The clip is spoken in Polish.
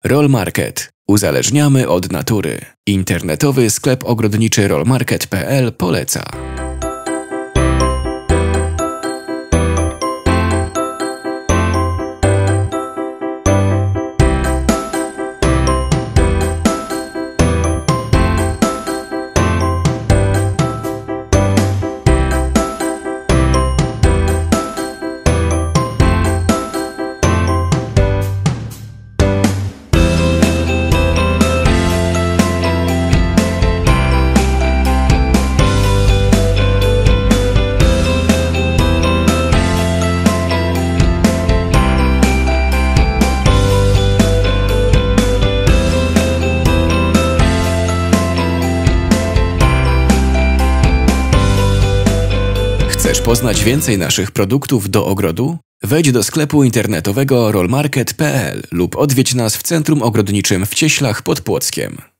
Roll Market. Uzależniamy od natury. Internetowy sklep ogrodniczy rollmarket.pl poleca. Chcesz poznać więcej naszych produktów do ogrodu? Wejdź do sklepu internetowego rollmarket.pl lub odwiedź nas w centrum ogrodniczym w Cieślach pod Płockiem.